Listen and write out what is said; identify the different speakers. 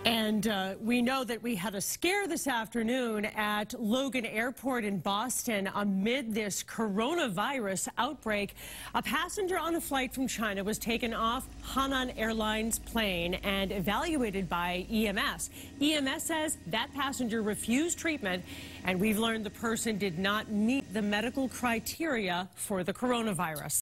Speaker 1: And we know that we had a scare this afternoon at Logan Airport in Boston amid this coronavirus outbreak. A passenger on a flight from China was taken off Hainan Airlines plane and evaluated by EMS. EMS says that passenger refused treatment, and we've learned the person did not meet the medical criteria for the coronavirus.